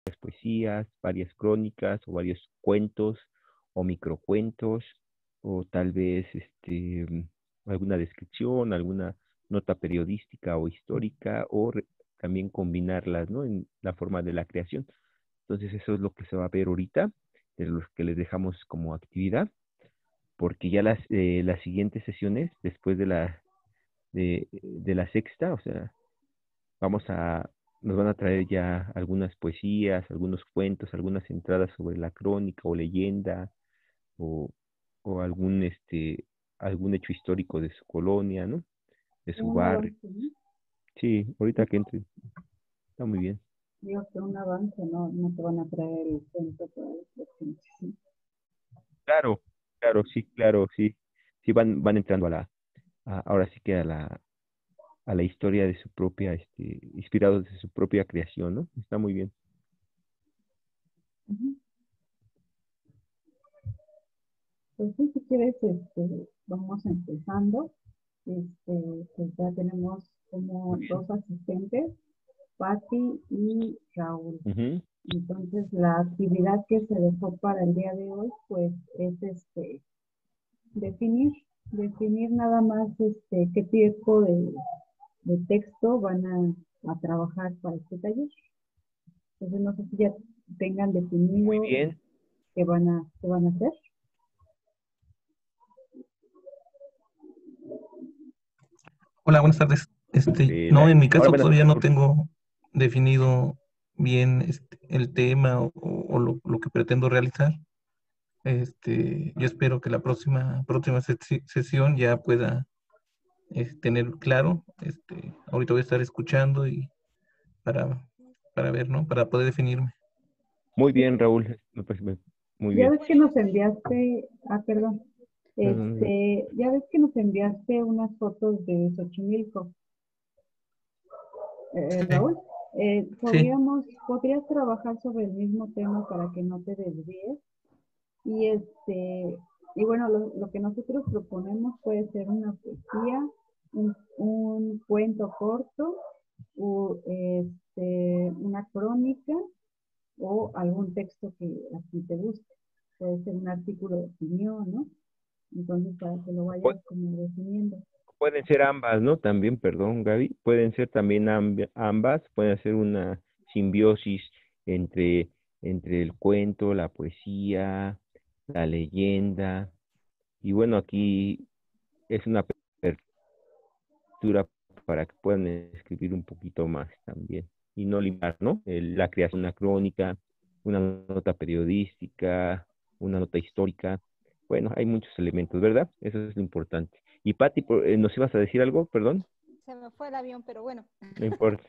poesías, varias crónicas o varios cuentos o microcuentos o tal vez alguna descripción, alguna nota periodística o histórica o también combinarlas, ¿no? En la forma de la creación. Entonces eso es lo que se va a ver ahorita, de los que les dejamos como actividad, porque ya las siguientes sesiones, después de la sexta, o sea, vamos a, nos van a traer ya algunas poesías, algunos cuentos, algunas entradas sobre la crónica o leyenda o, o algún hecho histórico de su colonia, ¿no? De su Un barrio. avance, ¿no? Sí, ahorita que entre, está muy bien. Digo que un avance, no, no te van a traer el cuento para el próximo, sí. Claro, claro, sí. Sí van entrando ahora sí que a la historia de su propia, inspirados de su propia creación, ¿no? Está muy bien. Ujú. Pues sí, si quieres, vamos empezando. Pues ya tenemos como Muy bien. dos asistentes, Patti y Raúl. Ujú. Entonces, la actividad que se dejó para el día de hoy, pues, es definir, definir nada más qué tipo de texto van a trabajar para este taller. Entonces, no sé si ya tengan Muy definido bien. qué van a hacer. Hola, buenas tardes. No, en mi Ahora caso buenas todavía tardes, no por favor. tengo definido bien el tema o lo que pretendo realizar. Yo espero que la sesión ya pueda tener claro. Ahorita voy a estar escuchando y para, para ver, ¿no? Para poder definirme. Muy bien, Raúl. Muy Ya bien. ves que nos enviaste, perdón, No, no, no. ya ves que nos enviaste unas fotos de Xochimilco, Sí, Raúl. sí. Podrías trabajar sobre el mismo tema para que no te desvíes. Y y bueno, lo que nosotros proponemos puede ser una poesía, un cuento corto, una crónica o algún texto que a ti te guste. Puede ser un artículo de opinión, ¿no? Entonces, para que lo Pu- vayas como definiendo. Pueden ser ambas, ¿no? También, perdón, Gaby. Pueden ser también ambas. Pueden ser una simbiosis entre, entre el cuento, la poesía, la leyenda. Y bueno, aquí es una apertura para que puedan escribir un poquito más también y no limitar, ¿no? La creación de una crónica, una nota periodística, una nota histórica. Bueno, hay muchos elementos, ¿verdad? Eso es lo importante. Y Patti, ¿nos ibas a decir algo? Perdón, Se me fue el avión, pero bueno. no importa.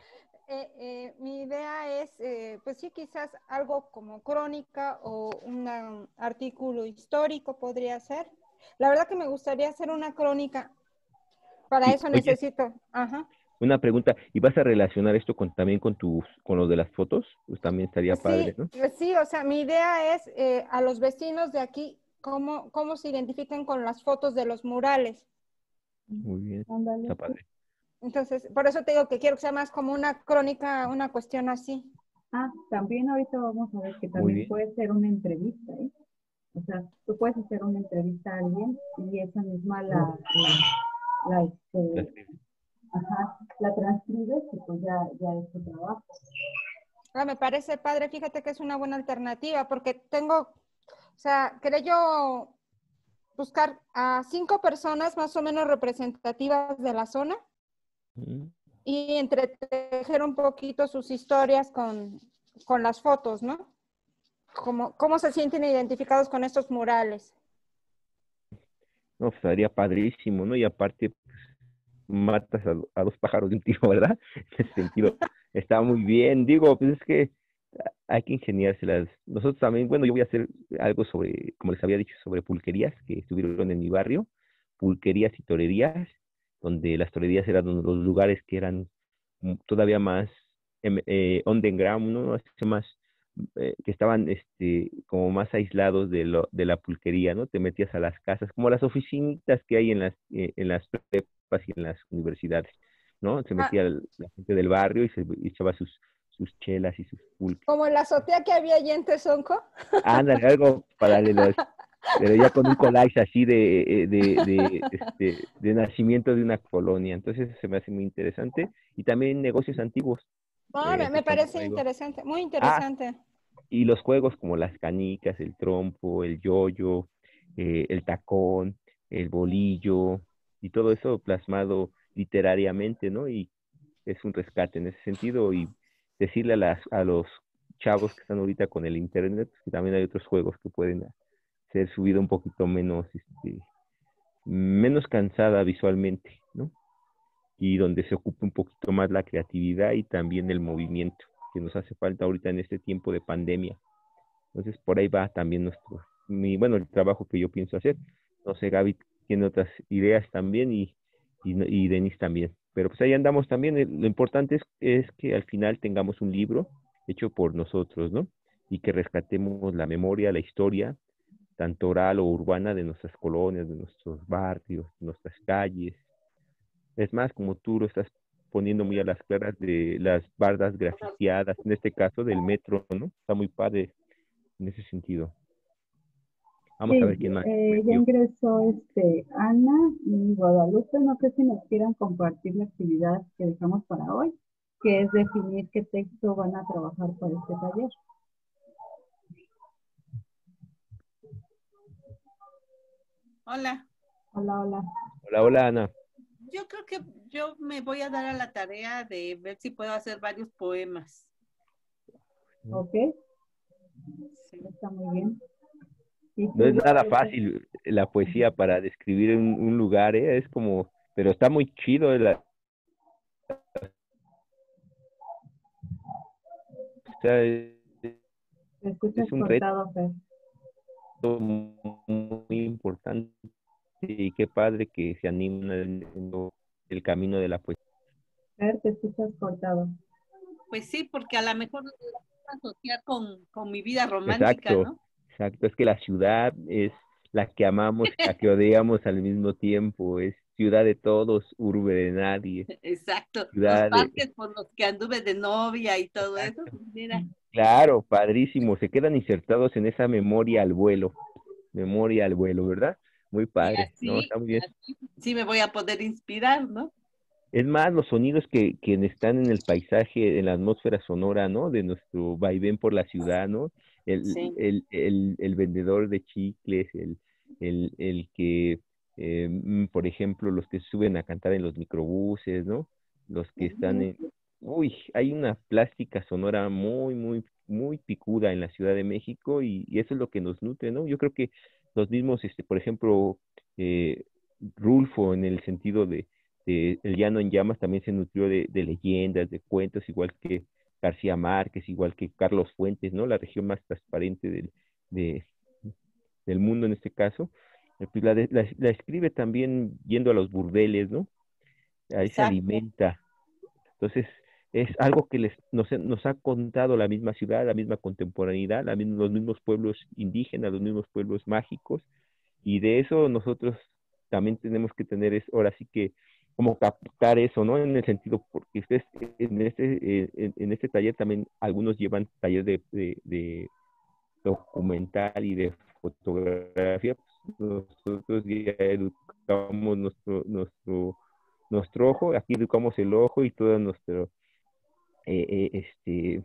Mi idea es, pues sí, quizás algo como crónica o un artículo histórico podría ser. La verdad que me gustaría hacer una crónica. Para Y eso oye, necesito, ajá. una pregunta, ¿y vas a relacionar esto también con lo de las fotos? Pues también estaría padre, Sí, ¿no? sí, o sea, mi idea es a los vecinos de aquí, cómo se identifican con las fotos de los murales. Muy bien, Ándale. está padre. Entonces, por eso te digo que quiero que sea más como una crónica, una cuestión así. También ahorita vamos a ver que Muy también bien. puede ser una entrevista, ¿eh? O sea, tú puedes hacer una entrevista a alguien y esa misma la, Las este, la transcribes y pues ya es tu trabajo. Me parece padre, fíjate que es una buena alternativa porque tengo, o sea, quería yo buscar a 5 personas más o menos representativas de la zona Mm. y entretejer un poquito sus historias con las fotos, ¿no? Cómo se sienten identificados con estos murales. No, pues estaría padrísimo, ¿no? Y aparte, matas a dos pájaros de un tiro, ¿verdad? En ese sentido, está muy bien. Digo, pues es que hay que ingeniárselas. Nosotros también, bueno, yo voy a hacer algo sobre, como les había dicho, sobre pulquerías que estuvieron en mi barrio, pulquerías y torerías, donde las torerías eran los lugares que eran todavía más underground, ¿no? Así más, que estaban como más aislados de la pulquería, ¿no? Te metías a las casas, como las oficinitas que hay en las prepas y en las universidades, ¿no? Se Ah, metía la gente del barrio y se echaba sus chelas y sus pulques. Como la azotea que había allí en Tezonco. Ándale, algo paralelo, pero ya con un collage así de nacimiento de una colonia. Entonces se me hace muy interesante. Y también negocios antiguos. No, me Como parece digo. interesante, muy Ah, interesante. y los juegos como las canicas, el trompo, el yoyo, el tacón, el bolillo, y todo eso plasmado literariamente, ¿no? Y es un rescate en ese sentido. Y decirle a los chavos que están ahorita con el internet, que también hay otros juegos que pueden ser su vida un poquito menos, menos cansada visualmente, ¿no? Y donde se ocupe un poquito más la creatividad y también el movimiento, que nos hace falta ahorita en este tiempo de pandemia. Entonces, por ahí va también bueno, el trabajo que yo pienso hacer. No sé, Gaby tiene otras ideas también y Denis también. Pero pues ahí andamos también. Lo importante es que al final tengamos un libro hecho por nosotros, ¿no? Y que rescatemos la memoria, la historia, tanto oral o urbana, de nuestras colonias, de nuestros barrios, de nuestras calles. Es más, como tú lo estás poniendo muy a las claras, de las bardas grafiteadas, en este caso del metro, ¿no? Está muy padre en ese sentido. Vamos a Sí, ver quién más ya metió. ingresó Ana y Guadalupe. No sé si nos quieran compartir la actividad que dejamos para hoy, que es definir qué texto van a trabajar para este taller. Hola, Hola, hola. Hola, hola, Ana. yo creo que yo me voy a dar a la tarea de ver si puedo hacer varios poemas. Ok, Sí. está muy bien. ¿Y No tú, es nada Guadalupe? fácil la poesía para describir un lugar, ¿eh? Es como, pero está muy chido. O sea, Te escuchas es un reto cortado, Fer. muy importante y qué padre que se anima el camino de la poesía. Fer, te escuchas cortado. Pues sí, porque a lo mejor lo voy a asociar con mi vida romántica, Exacto, ¿no? exacto. Es que la ciudad es la que amamos, la que odiamos al mismo tiempo. Es ciudad de todos, urbe de nadie. Exacto, los Ciudad de... parques por los que anduve de novia y todo eso, pues mira, Claro, padrísimo. Se quedan insertados en esa memoria al vuelo, ¿verdad? Muy y padre, ¿no? Está muy bien. así sí me voy a poder inspirar, ¿no? Es más, los sonidos que están en el paisaje, en la atmósfera sonora, ¿no? De nuestro vaivén por la ciudad, ¿no? Sí. El vendedor de chicles, el que, por ejemplo, los que suben a cantar en los microbuses, ¿no? Los que están Ujú. en... Uy, hay una plástica sonora muy, muy, muy picuda en la Ciudad de México y eso es lo que nos nutre, ¿no? Yo creo que los mismos, por ejemplo, eh, Rulfo, en el sentido de El Llano en Llamas, también se nutrió de leyendas, de cuentos, igual que García Márquez, igual que Carlos Fuentes, ¿no? La región más transparente de- del mundo en este caso. Pues la escribe también yendo a los burdeles, ¿no? Ahí se Exacto, alimenta. Entonces, es algo que nos ha contado la misma ciudad, la misma contemporaneidad, los mismos pueblos indígenas, los mismos pueblos mágicos, y de eso nosotros también tenemos que tener, ahora sí que, como captar eso, ¿no? En el sentido, porque ustedes en este taller también algunos llevan taller de documental y de fotografía. Pues nosotros ya educamos nuestro ojo, aquí educamos el ojo y todo nuestro, eh, eh, este,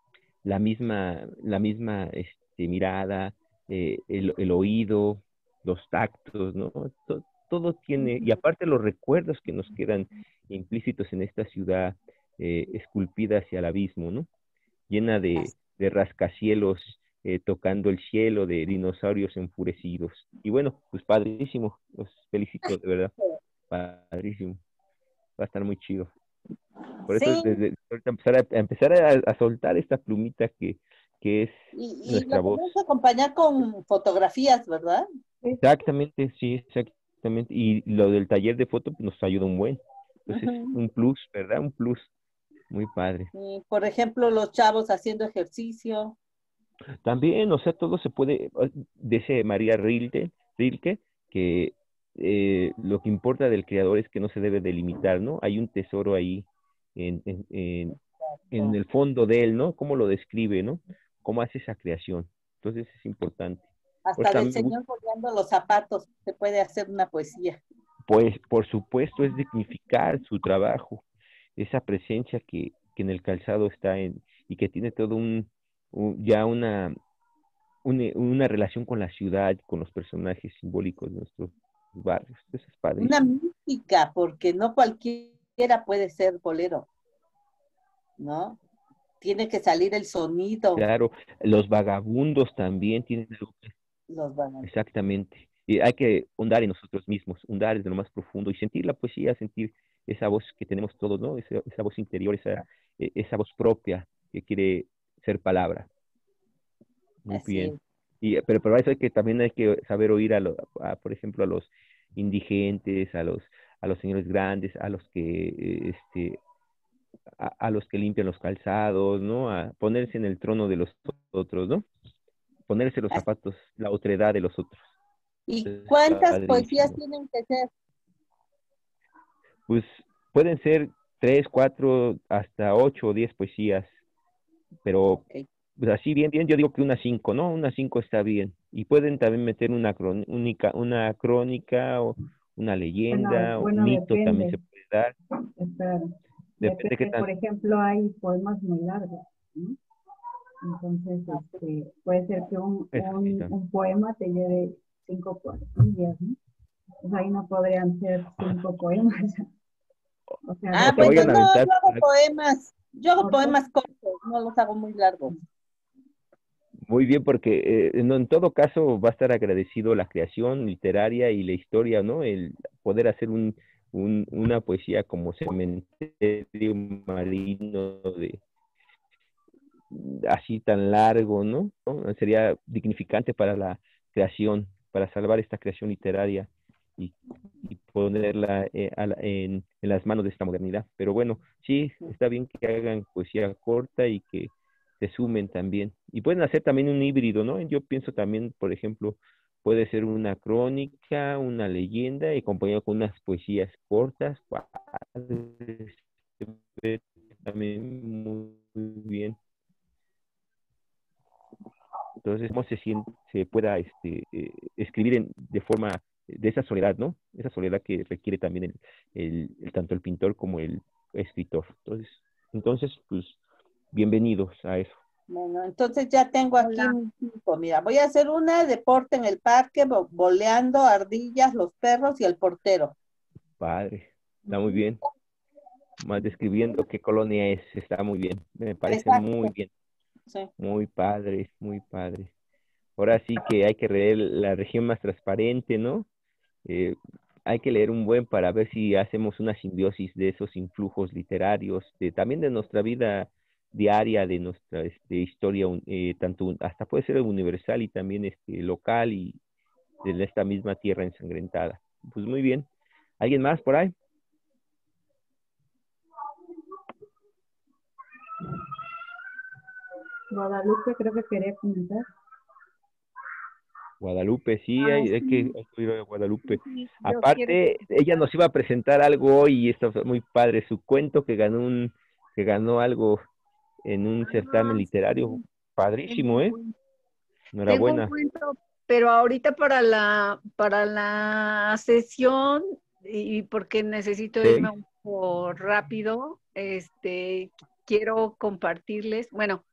la misma mirada, el oído, los tactos, ¿no? Todo tiene, y aparte los recuerdos que nos quedan implícitos en esta ciudad, esculpida hacia el abismo, ¿no? Llena de rascacielos, tocando el cielo, de dinosaurios enfurecidos. Y bueno, pues padrísimo, los felicito, de verdad, padrísimo, va a estar muy chido. Por eso sí, desde ahorita empezar a soltar esta plumita que es y nuestra lo voz. podemos acompañar con fotografías, ¿verdad? Sí, Exactamente, sí, exactamente. Y lo del taller de foto pues, nos ayuda un buen. Entonces, Ujú. un plus, ¿verdad? Un plus muy padre. Y, por ejemplo, los chavos haciendo ejercicio. También, o sea, todo se puede, dice María Rilke, que lo que importa del creador es que no se debe delimitar, ¿no? Hay un tesoro ahí en en el fondo de él, ¿no? Cómo lo describe, ¿no? Cómo hace esa creación. Entonces es importante. Por Hasta eso del también me gusta, señor boleando los zapatos se puede hacer una poesía. pues, por supuesto, es dignificar su trabajo, esa presencia que en el calzado está y que tiene todo ya una relación con la ciudad, con los personajes simbólicos de nuestros barrios. Eso es Una padrísimo. mística, porque no cualquiera puede ser bolero, ¿no? Tiene que salir el sonido, Claro, los vagabundos también tienen algo los van exactamente. Y hay que hundar en nosotros mismos, hundar desde lo más profundo y sentir la poesía, sentir esa voz que tenemos todos, ¿no? Esa voz interior, esa voz propia que quiere ser palabra. Muy así bien. es. Pero para eso también hay que saber oír por ejemplo, a los indigentes, a los señores grandes, a los que, a los que limpian los calzados, ¿no? A ponerse en el trono de los otros, ¿no? Ponerse los Así. zapatos, la otredad de los otros. ¿Y Es cuántas poesías padrísimo. tienen que ser? Pues pueden ser 3, 4, hasta 8 o 10 poesías, pero Ok. pues así bien, yo digo que unas 5, ¿no? Unas 5 está bien. Y pueden también meter una crónica o una leyenda, o un Bueno, mito también depende. se puede dar. Espera, Depende qué depende. tan... Por ejemplo, hay poemas muy largos, ¿no? Entonces, puede ser que Eso sí, un poema te lleve 5 poesías, ¿no? Pues ahí no podrían ser 5 poemas. O sea, o Ah, se pues depende. vayan a no, aventar. yo hago ¿Cortos? poemas cortos, no los hago muy largos. Muy bien, porque no, en todo caso va a estar agradecido la creación literaria y la historia, ¿no? El poder hacer una poesía como Cementerio Marino, así tan largo, ¿no? ¿No? Sería dignificante para la creación, para salvar esta creación literaria y, y ponerla en las manos de esta modernidad. Pero bueno, sí, está bien que hagan poesía corta y que se sumen también. Y pueden hacer también un híbrido, ¿no? Yo pienso también, por ejemplo, puede ser una crónica, una leyenda y acompañado con unas poesías cortas, padres, se ve también muy bien. Entonces, cómo se pueda escribir de forma de esa soledad, ¿no? Esa soledad que requiere también tanto el pintor como el escritor. Entonces, pues, bienvenidos a eso. Bueno, entonces ya tengo aquí Hola. mis 5. Mira, voy a hacer una de deporte en el parque, boleando, ardillas, los perros y el portero. Padre, está muy bien. Más describiendo qué colonia es, está muy bien. Me parece muy Exacto. bien. Sí. Muy padre, muy padre. Ahora sí que hay que leer la región más transparente, ¿no? Eh, hay que leer un buen para ver si hacemos una simbiosis de esos influjos literarios, también de nuestra vida diaria, de nuestra historia, tanto hasta puede ser universal y también local y de esta misma tierra ensangrentada. Pues muy bien. ¿Alguien más por ahí? Guadalupe creo que quería comentar. Guadalupe, sí, Ah, hay que ir a Guadalupe. sí, yo quiero Aparte, ella comentar. nos iba a presentar algo hoy y esto fue muy padre, su cuento que ganó algo en un certamen Ah, literario. sí, tengo Padrísimo, un ¿eh? cuento. Tengo un Enhorabuena. cuento, pero ahorita para la sesión y porque necesito irme 6. un poco rápido, quiero compartirles, bueno,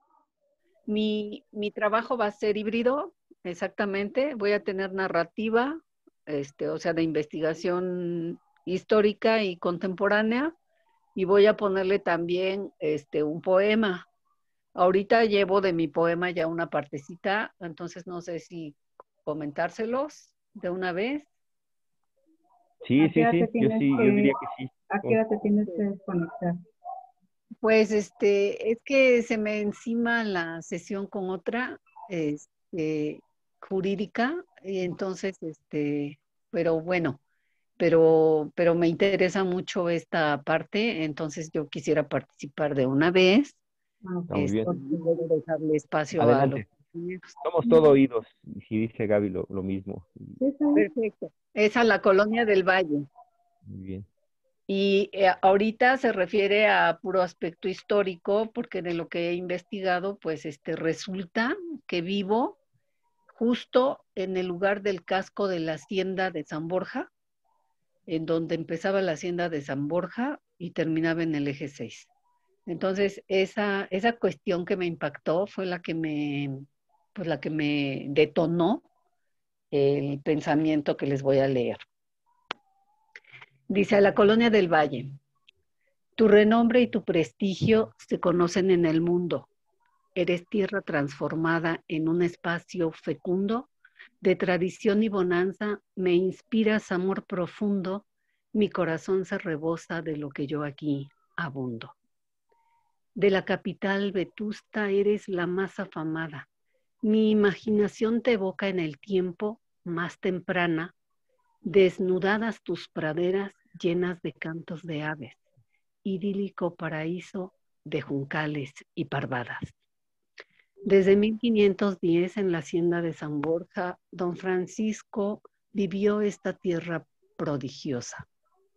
mi trabajo va a ser híbrido, exactamente. Voy a tener narrativa, o sea, de investigación histórica y contemporánea, y voy a ponerle también un poema. Ahorita llevo de mi poema ya una partecita, entonces no sé si comentárselos de una vez. Sí, ¿A qué sí, hora te sí, tienes yo diría que sí. a qué hora te tienes que desconectar? Pues es que se me encima la sesión con otra jurídica, y entonces, pero bueno, pero me interesa mucho esta parte, entonces yo quisiera participar de una vez, Ah, ok, Está muy bien. y luego dejarle espacio a los Adelante. compañeros. Somos todo oídos. Y si dice Gaby lo mismo. sí, está bien. Perfecto. Es a la Colonia del Valle. Muy bien. Y ahorita se refiere a puro aspecto histórico, porque de lo que he investigado, pues resulta que vivo justo en el lugar del casco de la hacienda de San Borja, en donde empezaba la hacienda de San Borja y terminaba en el eje 6. Entonces, esa cuestión que me impactó fue pues la que me detonó el pensamiento que les voy a leer. Dice: a la colonia del Valle, tu renombre y tu prestigio se conocen en el mundo. Eres tierra transformada en un espacio fecundo de tradición y bonanza, me inspiras amor profundo, mi corazón se rebosa de lo que yo aquí abundo. De la capital vetusta eres la más afamada, mi imaginación te evoca en el tiempo más temprana, desnudadas tus praderas llenas de cantos de aves, idílico paraíso de juncales y parvadas. Desde 1510 en la hacienda de San Borja, don Francisco vivió esta tierra prodigiosa,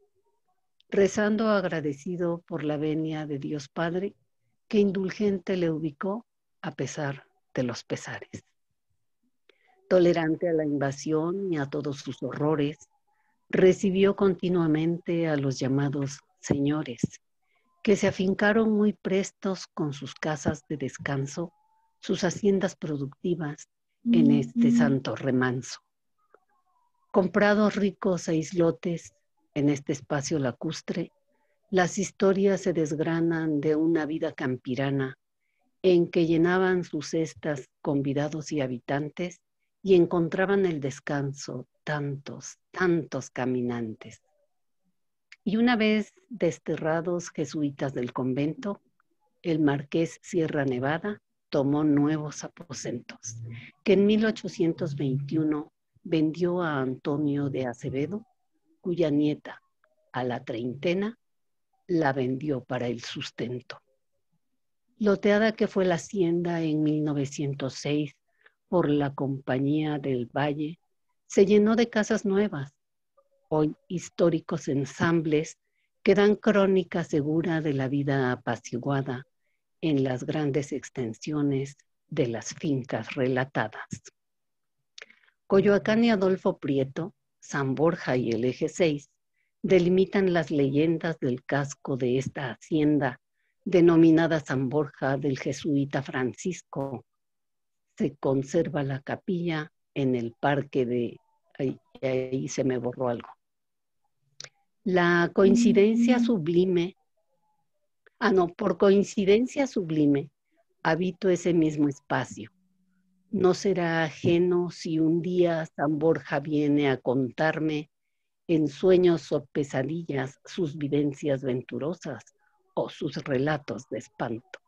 rezando agradecido por la venia de Dios Padre, que indulgente le ubicó a pesar de los pesares. Tolerante a la invasión y a todos sus horrores, recibió continuamente a los llamados señores, que se afincaron muy prestos con sus casas de descanso, sus haciendas productivas en este santo remanso. Comprados ricos e islotes en este espacio lacustre, las historias se desgranan de una vida campirana en que llenaban sus cestas convidados y habitantes y encontraban el descanso tantos, tantos caminantes. Y una vez desterrados jesuitas del convento, el marqués Sierra Nevada tomó nuevos aposentos, que en 1821 vendió a Antonio de Acevedo, cuya nieta, a la treintena, la vendió para el sustento. Loteada que fue la hacienda en 1906 por la Compañía del Valle, se llenó de casas nuevas, hoy históricos ensambles que dan crónica segura de la vida apaciguada en las grandes extensiones de las fincas relatadas. Coyoacán y Adolfo Prieto, San Borja y el eje 6 delimitan las leyendas del casco de esta hacienda denominada San Borja del jesuita Francisco. Se conserva la capilla en el parque de... Ahí se me borró algo. La coincidencia sublime... por coincidencia sublime, habito ese mismo espacio. No será ajeno si un día San Borja viene a contarme en sueños o pesadillas sus vivencias venturosas o sus relatos de espanto.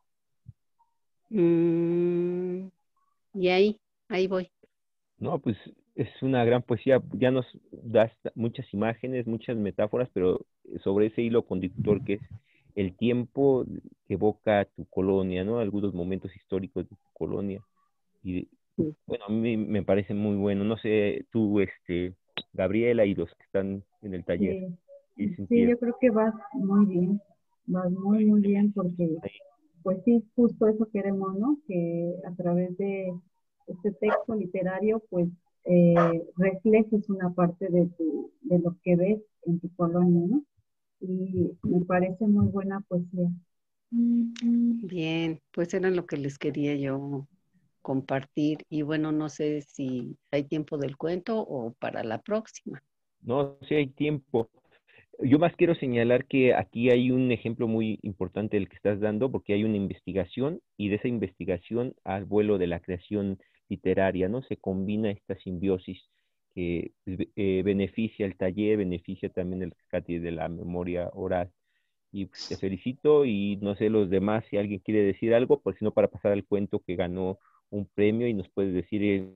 Y ahí voy. No, pues es una gran poesía, ya nos das muchas imágenes, muchas metáforas, pero sobre ese hilo conductor que es el tiempo que evoca tu colonia, ¿no? Algunos momentos históricos de tu colonia. Y bueno, a mí me parece muy bueno. No sé, tú, Gabriela y los que están en el taller. Sí, yo creo que vas muy bien, muy bien porque, pues sí, justo eso queremos, ¿no? Que a través de este texto literario, pues reflejes una parte de lo que ves en tu colonia, ¿no? Y me parece muy buena poesía. Bien, pues era lo que les quería yo compartir y bueno, no sé si hay tiempo del cuento o para la próxima. No, sí hay tiempo. Yo más quiero señalar que aquí hay un ejemplo muy importante del que estás dando, porque hay una investigación y de esa investigación al vuelo de la creación literaria, ¿no? Se combina esta simbiosis que beneficia el taller, beneficia también el rescate de la memoria oral. Y pues, te felicito y no sé los demás si alguien quiere decir algo, pues si no para pasar al cuento que ganó un premio y nos puedes decir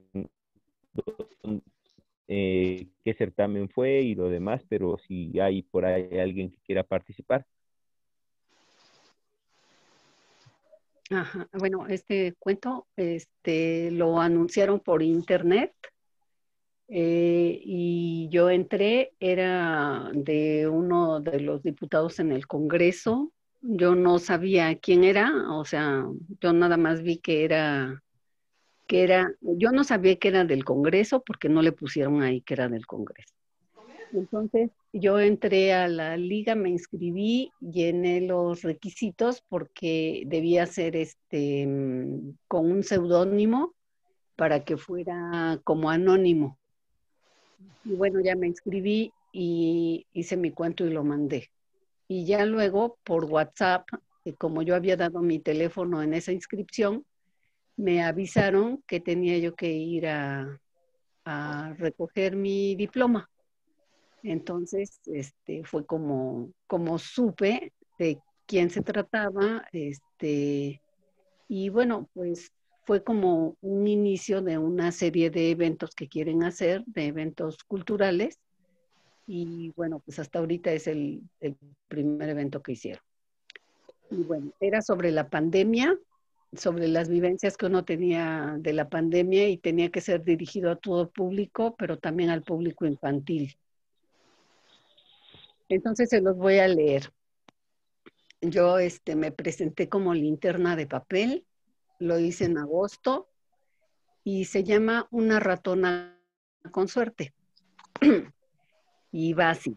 qué certamen fue y lo demás, pero si hay por ahí alguien que quiera participar. Ajá, bueno, este cuento lo anunciaron por internet. y yo entré, era de uno de los diputados en el Congreso. Yo no sabía quién era, o sea, yo nada más vi yo no sabía que era del Congreso porque no le pusieron ahí que era del Congreso. Entonces yo entré a la liga, me inscribí, llené los requisitos porque debía ser con un seudónimo para que fuera como anónimo. Y bueno, ya me inscribí y hice mi cuento y lo mandé. Y ya luego por WhatsApp, como yo había dado mi teléfono en esa inscripción, me avisaron que tenía yo que ir a recoger mi diploma. Entonces, fue como supe de quién se trataba, y bueno, pues fue como un inicio de una serie de eventos que quieren hacer, de eventos culturales, y bueno, pues hasta ahorita es el primer evento que hicieron. Y bueno, era sobre la pandemia, sobre las vivencias que uno tenía de la pandemia y tenía que ser dirigido a todo público, pero también al público infantil. Entonces se los voy a leer. Yo me presenté como linterna de papel, lo hice en agosto y se llama Una ratona con suerte. Y va así.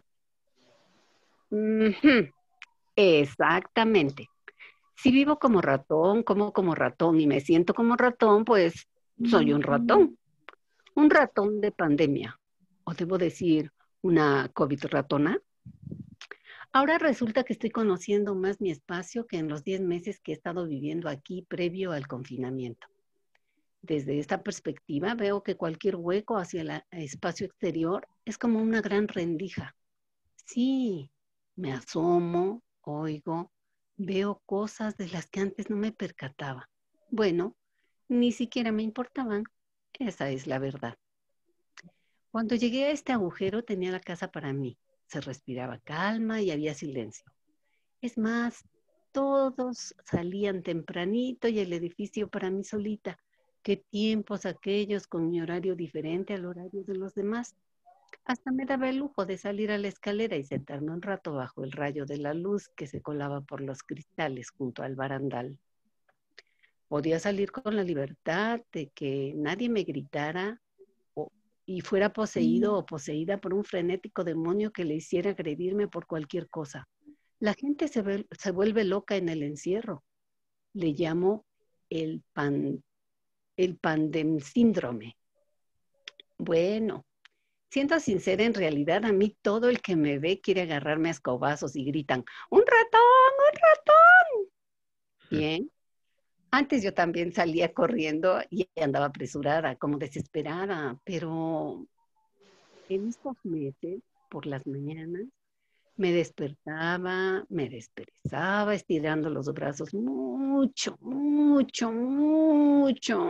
Exactamente. Si vivo como ratón, como ratón y me siento como ratón, pues soy un ratón. Un ratón de pandemia. O debo decir, una COVID ratona. Ahora resulta que estoy conociendo más mi espacio que en los 10 meses que he estado viviendo aquí previo al confinamiento. Desde esta perspectiva veo que cualquier hueco hacia el espacio exterior es como una gran rendija. Sí, me asomo, oigo, veo cosas de las que antes no me percataba. Bueno, ni siquiera me importaban. Esa es la verdad. Cuando llegué a este agujero tenía la casa para mí. Se respiraba calma y había silencio. Es más, todos salían tempranito y el edificio para mí solita. Qué tiempos aquellos con mi horario diferente al horario de los demás. Hasta me daba el lujo de salir a la escalera y sentarme un rato bajo el rayo de la luz que se colaba por los cristales junto al barandal. Podía salir con la libertad de que nadie me gritara y fuera poseído o poseída por un frenético demonio que le hiciera agredirme por cualquier cosa. La gente se vuelve loca en el encierro. Le llamo el pandem síndrome. Bueno, siendo sincera, en realidad a mí todo el que me ve quiere agarrarme a escobazos y gritan, ¡un ratón, un ratón! Bien. Antes yo también salía corriendo y andaba apresurada, como desesperada, pero en estos meses, por las mañanas, me despertaba, me desperezaba, estirando los brazos mucho, mucho, mucho,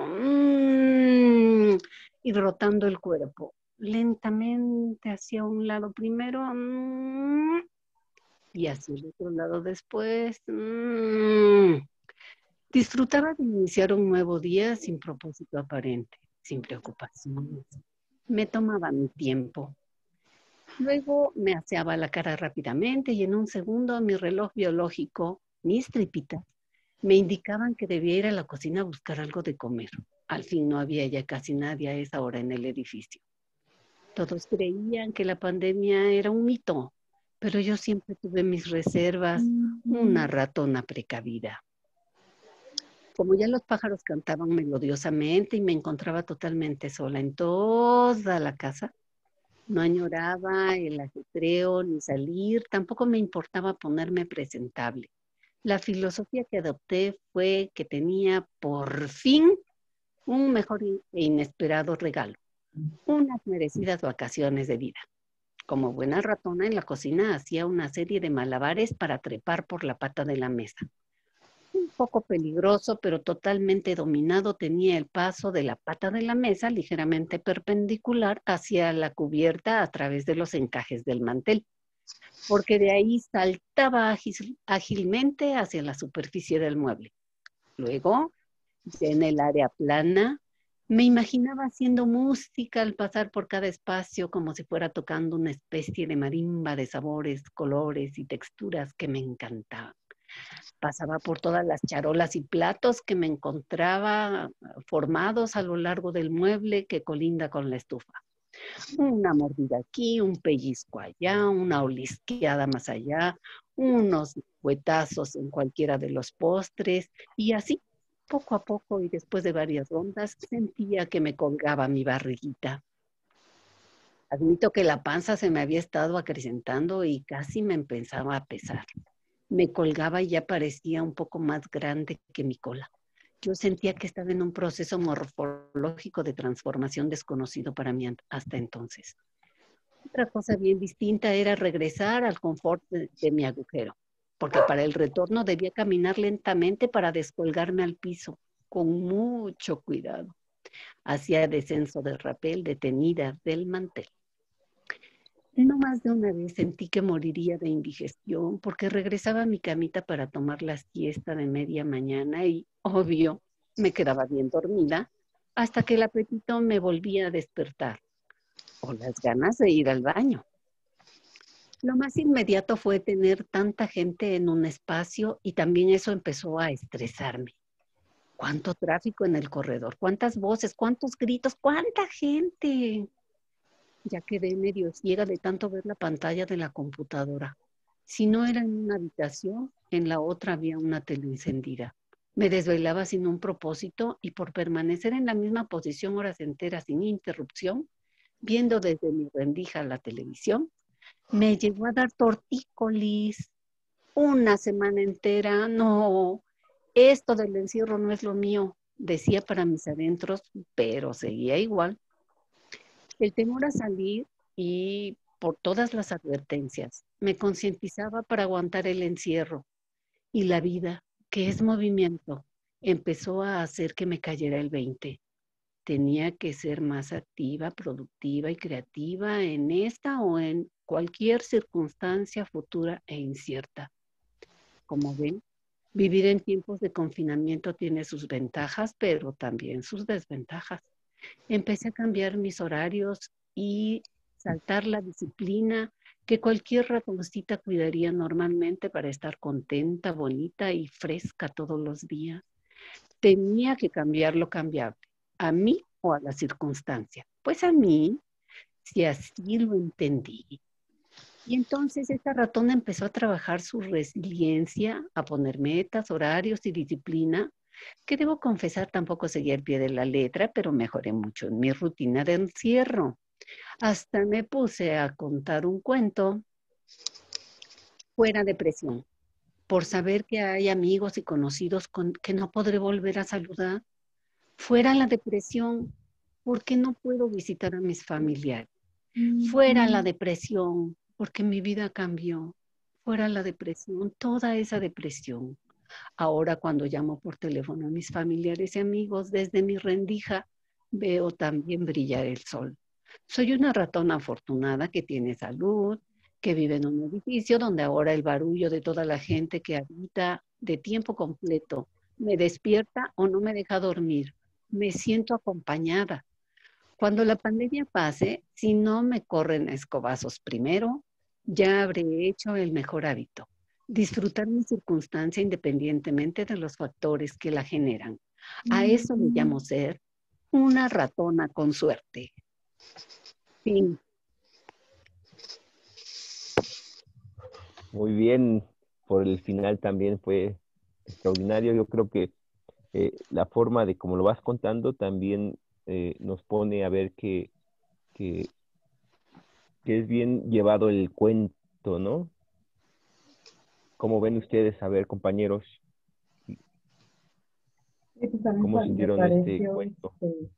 y rotando el cuerpo lentamente hacia un lado primero y hacia el otro lado después. Disfrutaba de iniciar un nuevo día sin propósito aparente, sin preocupaciones. Me tomaba mi tiempo. Luego me aseaba la cara rápidamente y en un segundo mi reloj biológico, mis tripitas, me indicaban que debía ir a la cocina a buscar algo de comer. Al fin no había ya casi nadie a esa hora en el edificio. Todos creían que la pandemia era un mito, pero yo siempre tuve mis reservas, una ratona precavida. Como ya los pájaros cantaban melodiosamente y me encontraba totalmente sola en toda la casa, no añoraba el ajetreo ni salir, tampoco me importaba ponerme presentable. La filosofía que adopté fue que tenía por fin un mejor e inesperado regalo, unas merecidas vacaciones de vida. Como buena ratona en la cocina hacía una serie de malabares para trepar por la pata de la mesa. Un poco peligroso, pero totalmente dominado, tenía el paso de la pata de la mesa ligeramente perpendicular hacia la cubierta a través de los encajes del mantel, porque de ahí saltaba ágilmente hacia la superficie del mueble. Luego, ya en el área plana, Me imaginaba haciendo música al pasar por cada espacio como si fuera tocando una especie de marimba de sabores, colores y texturas que me encantaban. Pasaba por todas las charolas y platos que me encontraba formados a lo largo del mueble que colinda con la estufa. Una mordida aquí, un pellizco allá, una olisqueada más allá, unos huetazos en cualquiera de los postres y así, poco a poco y después de varias rondas, sentía que me colgaba mi barriguita. Admito que la panza se me había estado acrecentando y casi me empezaba a pesar. Me colgaba y ya parecía un poco más grande que mi cola. Yo sentía que estaba en un proceso morfológico de transformación desconocido para mí hasta entonces. Otra cosa bien distinta era regresar al confort de mi agujero, porque para el retorno debía caminar lentamente para descolgarme al piso, con mucho cuidado. Hacía descenso de rapel detenida del mantel. No más de una vez sentí que moriría de indigestión porque regresaba a mi camita para tomar la siesta de media mañana y, obvio, me quedaba bien dormida hasta que el apetito me volvía a despertar o las ganas de ir al baño. Lo más inmediato fue tener tanta gente en un espacio y también eso empezó a estresarme. ¿Cuánto tráfico en el corredor? ¿Cuántas voces? ¿Cuántos gritos? ¿Cuánta gente? Ya quedé medio ciega de tanto ver la pantalla de la computadora. Si no era en una habitación, en la otra había una tele encendida. Me desvelaba sin un propósito y por permanecer en la misma posición horas enteras sin interrupción, viendo desde mi rendija la televisión, me llegó a dar tortícolis. Una semana entera, no, esto del encierro no es lo mío, decía para mis adentros, pero seguía igual. El temor a salir y por todas las advertencias me concientizaba para aguantar el encierro y la vida, que es movimiento, empezó a hacer que me cayera el 20. Tenía que ser más activa, productiva y creativa en esta o en cualquier circunstancia futura e incierta. Como ven, vivir en tiempos de confinamiento tiene sus ventajas, pero también sus desventajas. Empecé a cambiar mis horarios y saltar la disciplina que cualquier ratoncita cuidaría normalmente para estar contenta, bonita y fresca todos los días. Tenía que cambiar lo cambiable, a mí o a la circunstancia. Pues a mí, si así lo entendí. Y entonces esta ratona empezó a trabajar su resiliencia, a poner metas, horarios y disciplina, que debo confesar tampoco seguía al pie de la letra, pero mejoré mucho en mi rutina de encierro. Hasta me puse a contar un cuento fuera de presión, por saber que hay amigos y conocidos que no podré volver a saludar. Fuera la depresión, porque no puedo visitar a mis familiares. Fuera la depresión, porque mi vida cambió. Fuera la depresión, toda esa depresión. Ahora cuando llamo por teléfono a mis familiares y amigos desde mi rendija, veo también brillar el sol. Soy una ratona afortunada que tiene salud, que vive en un edificio donde ahora el barullo de toda la gente que habita de tiempo completo me despierta o no me deja dormir. Me siento acompañada. Cuando la pandemia pase, si no me corren a escobazos primero, ya habré hecho el mejor hábito. Disfrutar mi circunstancia independientemente de los factores que la generan. A eso le llamo ser una ratona con suerte. Fin. Muy bien, por el final también fue extraordinario. Yo creo que la forma de cómo lo vas contando también nos pone a ver que es bien llevado el cuento, ¿no? ¿Cómo ven ustedes? A ver, compañeros, Sí, pues ¿cómo me sintieron este pareció, cuento?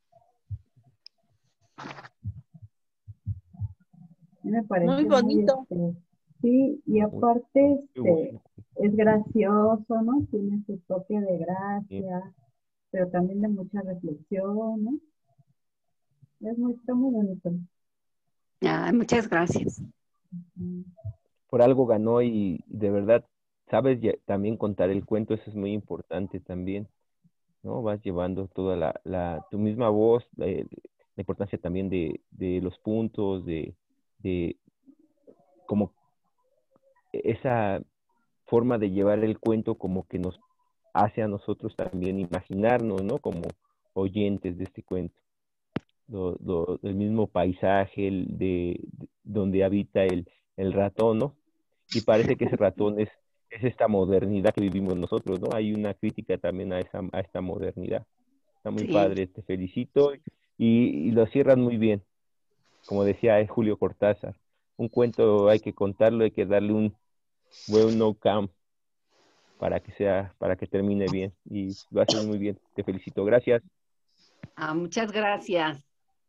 me pareció Muy bonito. sí, y aparte, Muy bueno. es gracioso, ¿no? Tiene su toque de Sí. gracia, pero también de mucha reflexión, ¿no? Está muy bonito. Muchas gracias. Por algo ganó y de verdad, sabes, también contar el cuento, eso es muy importante también. ¿no? Vas llevando toda tu misma voz, la importancia también de los puntos, de como esa forma de llevar el cuento como que nos hace a nosotros también imaginarnos, ¿no? Como oyentes de este cuento. El mismo paisaje donde habita el ratón, ¿no? Y parece que ese ratón es esta modernidad que vivimos nosotros, ¿no? Hay una crítica también a esta modernidad. Está muy Sí, padre, te felicito y lo cierran muy bien. Como decía Julio Cortázar, un cuento hay que contarlo, hay que darle un buen no count para que termine bien y lo haces muy bien. Te felicito, gracias. muchas gracias.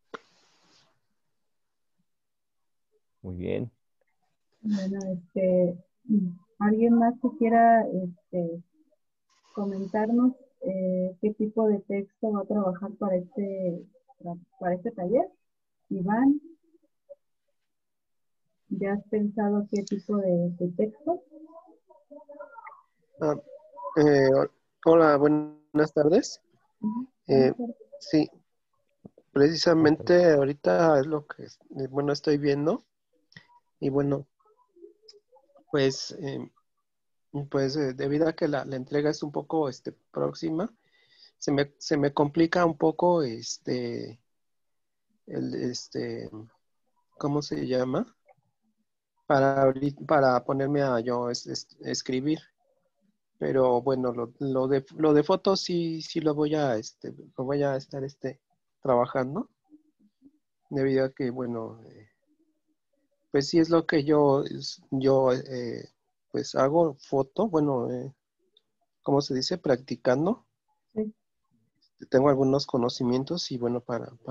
Muy bien. Bueno, ¿alguien más que quiera comentarnos qué tipo de texto va a trabajar para este taller? Iván, ¿ya has pensado qué tipo de texto? Ah, eh, hola, buenas tardes. Ujú. Eh, sí, precisamente ahorita es lo que, bueno, estoy viendo. Y bueno, pues, debido a que la entrega es un poco próxima, se me complica un poco el, ¿cómo se llama? Para ponerme a yo escribir. Pero bueno, lo de fotos sí lo voy a estar trabajando, debido a que, bueno, pues sí es lo que yo pues hago foto, bueno, ¿cómo se dice? Practicando. Sí. Tengo algunos conocimientos y bueno,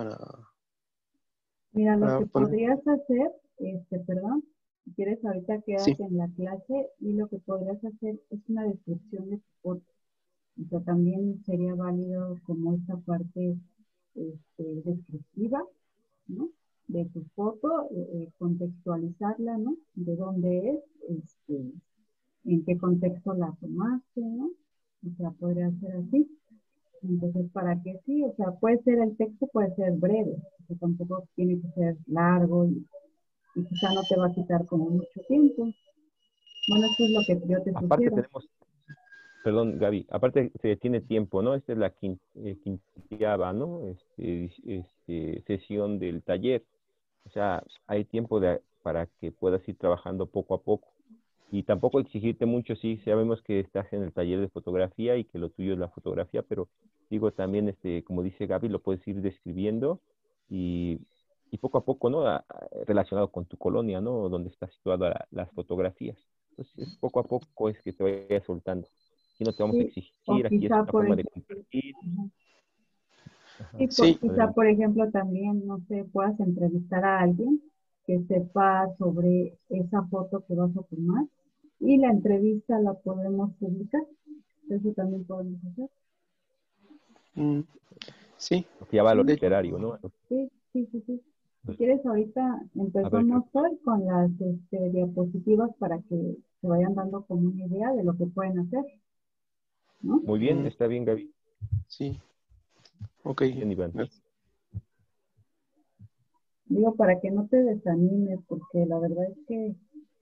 Mira, lo para que poner, podrías hacer, perdón, si quieres ahorita sí, quédate en la clase y lo que podrías hacer es una descripción de tu foto. O sea, también sería válido como esta parte descriptiva, ¿no? De tu foto, contextualizarla, ¿no? De dónde es, en qué contexto la tomaste, ¿no? O sea, podría ser así. Entonces, para que sí, o sea, puede ser el texto, puede ser breve, o sea, tampoco tiene que ser largo y quizá no te va a quitar como mucho tiempo. Bueno, eso es lo que yo te Aparte sugiero. tenemos, perdón, Gaby, aparte se tiene tiempo, ¿no? Esta es la quinceava, ¿no? Sesión del taller. O sea, hay tiempo para que puedas ir trabajando poco a poco. Y tampoco exigirte mucho, sí, sabemos que estás en el taller de fotografía y que lo tuyo es la fotografía, pero digo también, como dice Gaby, lo puedes ir describiendo y, y poco a poco, ¿no? Relacionado con tu colonia, ¿no? Donde está situada las fotografías. Entonces, poco a poco es que te vayas soltando. Aquí no te vamos a Sí, o exigir, aquí es quizá una por forma de ejemplo, compartir. sí, Ajá, sí, quizá, adelante. por ejemplo, también, no sé, puedas entrevistar a alguien que sepa sobre esa foto que vas a tomar y la entrevista la podemos publicar. Eso también podemos hacer. mm, sí, Porque ya va a lo Sí, literario, ¿no? sí, sí, sí, sí. Si Pues, quieres, ahorita a ver, empezamos hoy con las diapositivas para que se vayan dando como una idea de lo que pueden hacer, ¿no? muy bien, mm, está bien, Gaby. sí, ok. Bien, Iván. Digo, para que no te desanimes, porque la verdad es que,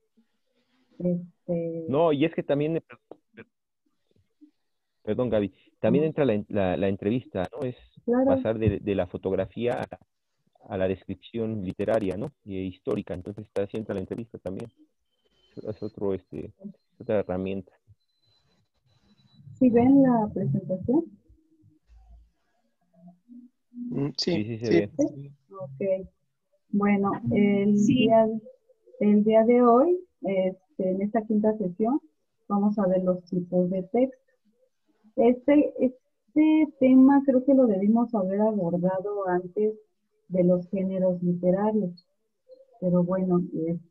este, No, y es que también, perdón, Gaby, también ajá, entra la entrevista, ¿no? Es claro, pasar de la fotografía a la descripción literaria, ¿no? Y histórica, entonces está haciendo la entrevista también. Es otra herramienta. si ven la presentación, Sí, Sí, sí se sí, ve. ¿sí? Ok. Bueno, Sí, el día de hoy, en esta quinta sesión, vamos a ver los tipos de texto. Este tema creo que lo debimos haber abordado antes de los géneros literarios, pero bueno,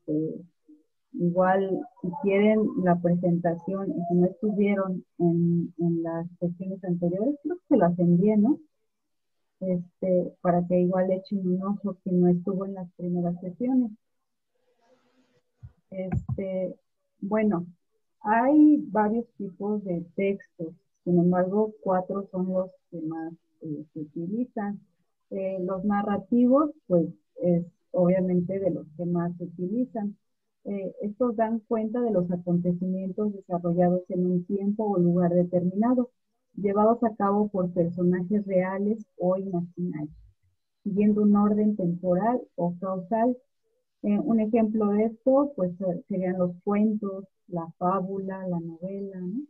igual si quieren la presentación y si no estuvieron en las sesiones anteriores, creo que se las envié, ¿no? Para que igual echen un ojo quien no estuvo en las primeras sesiones. Bueno, hay varios tipos de textos, Sin embargo, 4 son los que más se utilizan. Los narrativos, pues, es obviamente de los que más se utilizan. Estos dan cuenta de los acontecimientos desarrollados en un tiempo o lugar determinado, llevados a cabo por personajes reales o imaginarios, siguiendo un orden temporal o causal. Un ejemplo de esto, pues, serían los cuentos, la fábula, la novela, ¿no?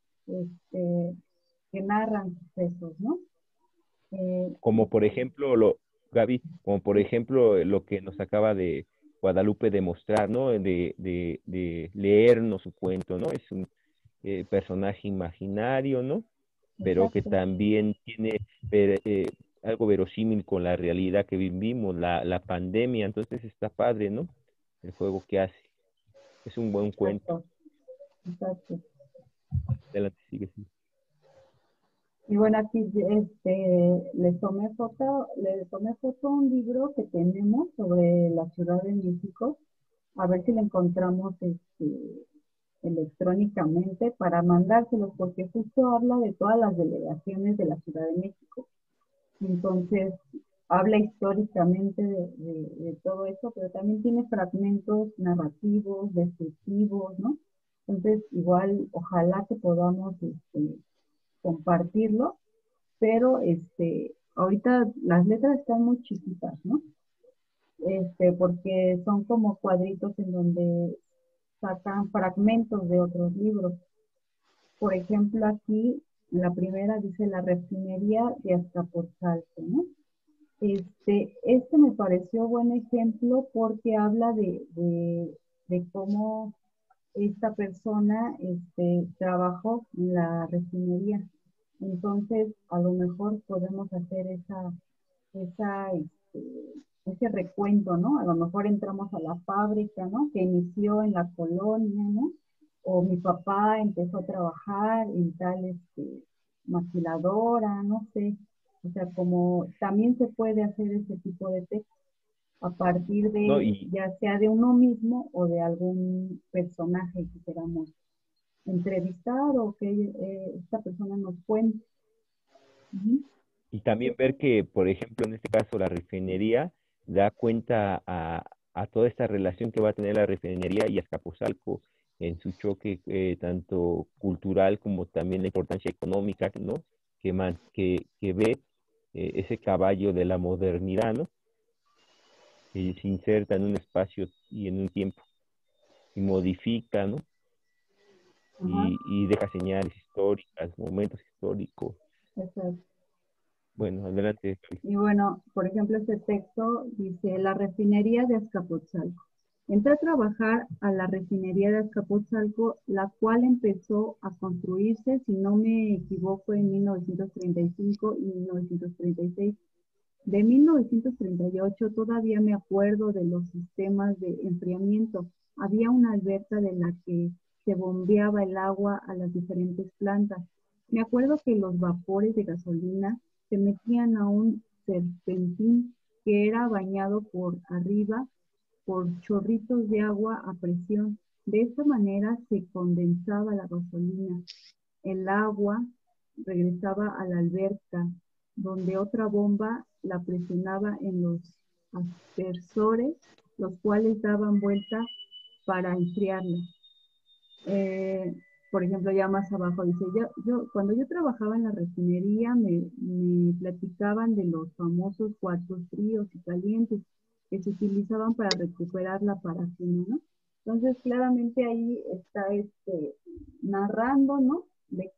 Que narran sucesos, ¿no? Como por ejemplo, Gaby, como por ejemplo lo que nos acaba de Guadalupe demostrar, ¿no? De leernos su cuento, ¿no? Es un personaje imaginario, ¿no? Pero que Exacto. también tiene algo verosímil con la realidad que vivimos, la pandemia, entonces está padre, ¿no? El juego que hace. Es un buen cuento. Exacto. Adelante, sigue, sigue. Y bueno, aquí les tomé foto a un libro que tenemos sobre la Ciudad de México, a ver si lo encontramos electrónicamente para mandárselos, porque justo habla de todas las delegaciones de la Ciudad de México. Entonces, habla históricamente de todo eso, pero también tiene fragmentos narrativos, descriptivos, ¿no? Entonces, igual, ojalá que podamos compartirlo, pero ahorita las letras están muy chiquitas, ¿no? Porque son como cuadritos en donde sacan fragmentos de otros libros. Por ejemplo, aquí la primera dice la refinería de Azcapotzalco, ¿no? Este me pareció buen ejemplo porque habla de cómo esta persona trabajó en la refinería. Entonces, a lo mejor podemos hacer ese recuento, ¿no? A lo mejor entramos a la fábrica, ¿no? Que inició en la colonia, ¿no? O mi papá empezó a trabajar en tal maquiladora, no sé. O sea, como también se puede hacer ese tipo de texto a partir No, de, ya sea de uno mismo o de algún personaje que queramos entrevistar o que esta persona nos cuente. Ujú. y también ver que, por ejemplo, en este caso, la refinería da cuenta a toda esta relación que va a tener la refinería y Azcapotzalco en su choque tanto cultural como también la importancia económica, ¿no? Que ve ese caballo de la modernidad, ¿no? Que se inserta en un espacio y en un tiempo y modifica, ¿no? Ajá, Y deja señales históricas, momentos históricos. exacto. Bueno, adelante. Y bueno, por ejemplo, este texto dice, la refinería de Azcapotzalco. Entré a trabajar a la refinería de Azcapotzalco, la cual empezó a construirse, si no me equivoco, en 1935 y 1936. De 1938 todavía me acuerdo de los sistemas de enfriamiento. Había una alberca de la que se bombeaba el agua a las diferentes plantas. Me acuerdo que los vapores de gasolina se metían a un serpentín que era bañado por arriba por chorritos de agua a presión. De esta manera se condensaba la gasolina. El agua regresaba a la alberca, donde otra bomba la presionaba en los aspersores, los cuales daban vuelta para enfriarla. Eh, por ejemplo, ya más abajo dice, cuando yo trabajaba en la refinería me platicaban de los famosos cuartos fríos y calientes que se utilizaban para recuperar la parafina, ¿no? Entonces, claramente ahí está narrando, ¿no? De